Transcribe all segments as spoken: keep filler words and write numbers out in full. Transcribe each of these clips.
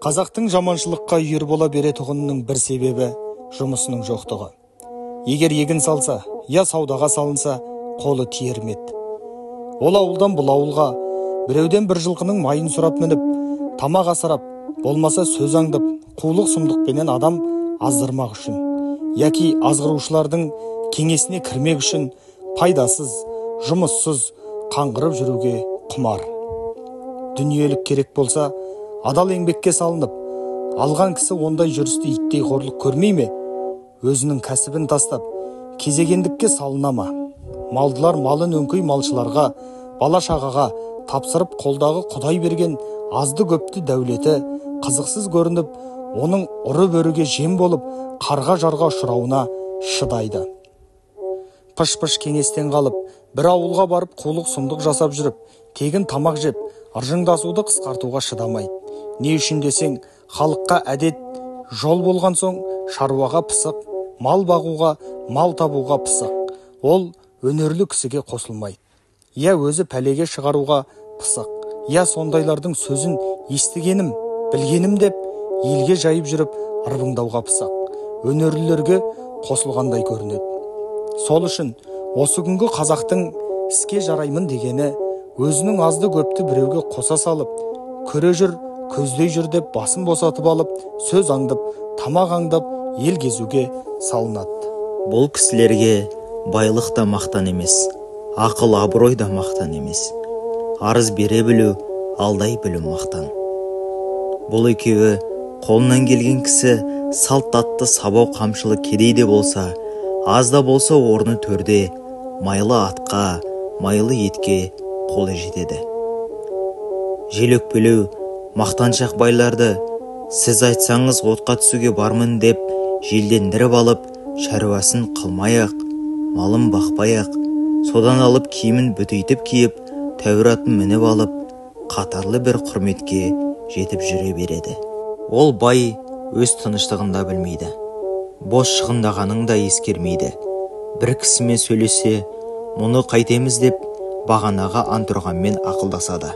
Қазақтың жаманшылыққа үйір бола беретұғынның бір себебі жұмысының жоқтығы. Егер егін салса, я саудаға салынса, қолы тиермет. Ол ауылдан бұл ауылға, біреуден бір жылқының майын сұрап мініп, тамақ асырап, болмаса сөз аңдып, қулық сұмдықпенен адам аздырмақ үшін, яки азғырушылардың кеңесіне кірмек үшін пайдасыз, жұмыссыз қаңғырып жүруге құмар. Дүниелік керек болса, адал еңбекке салынып, алған кісі ондай жүрісті иттей қорлық көрмей ме? Өзінің кәсібін тастап, кезегендікке салына ма? Малдылар малын өңкей малшыларға, бала-шағаға тапсырып қолдағы Құдай берген азды көпті дәулеті қызықсыз көрініп, оның ұры бөріге жем болып, қарға жарға ұшырауына шыдайды. Пыш-пыш кеңестен қалып, бір ауылға барып қулық сұмдық жасап жүріп, тегін тамақ жеп, ыржыңдасуды қысқартуға шыдамайды. Не үшін десең, халыққа әдет жол болған соң, шаруаға пысық, мал бағуға, мал табуға пысық. Ол өнерлі кісіге қосылмайды. Я өзі пәлеге шығаруға пысық, я сондайлардың сөзін естігенім, білгенім деп, елге жайып жүріп, ырбыңдауға пысық. Өнерлілерге қосылғандай көрінеді. Сол үшін, осы күнгі қазақтың іске жараймын дегені, өзінің азды көпті біреуге қоса салып, көре жүр, көздей жүр деп басын босатып алып, сөз аңдып, тамақ аңдап, ел кезуге салынады. Бұл кісілерге байлық та мақтан емес, ақыл абырой да мақтан емес. Арыз бере білу, алдай білу мақтан. Бұл екеуі қолынан келген кісі салт атты сабау қамшылы кедей де болса, аз да болса орны төрде, майлы атқа, майлы етке қолы жетеді. Жел өкпелеу, мақтаншақ байларды, сіз айтсаңыз отқа түсуге бармын деп, желдендіріп алып, шаруасын қылмай-ақ, малын бақпай-ақ, содан алып киімін бүтейтіп киіп, тәуір атын мініп алып, қатарлы бір құрметке жетіп жүре береді. Ол бай өз тыныштығында білмейді. Бос шығындағаның да ескермейді. Бір кісімен сөйлесе, мұны қайтеміз деп, бағанаға антұрғанмен ақылдасады.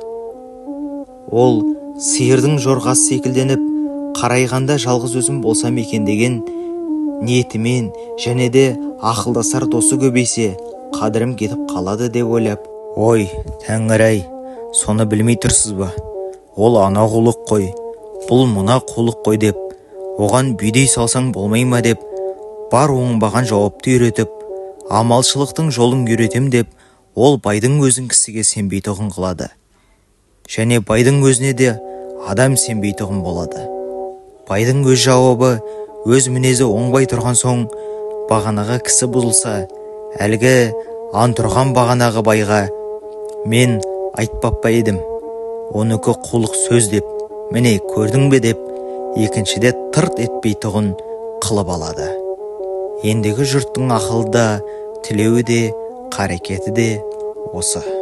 Ол сиырдың жорғасы секілденіп, қарайғанда жалғыз өзім болсам екен деген ниетімен және де ақылдасар досы көбейсе, қадірім кетіп қалады деп ойлап, ой, Тәңір-ай, соны білмей тұрсыз ба? Ол ана қулық қой, бұл мұна қулық қой деп, оған бүйдей салсаң болмай ма деп, бар оңбаған жауапты үйретіп, амалшылықтың жолын үйретем деп, ол байдың өзін кісіге сенбейтұғын қылады. Және байдың өзіне де адам сенбейтұғын болады. Байдың өз жауабы, өз мінезі оңбай тұрған соң, бағанаға кісі бұзылса, әлгі антұрған бағанағы байға, мен айтпап па едім, оныкі қулық сөз деп, міне көрдің бе деп, екіншіде тырт етпейтұғын қылып алады. Ендігі жұрттың ақылы да, тілеуі де, қарекеті де осы.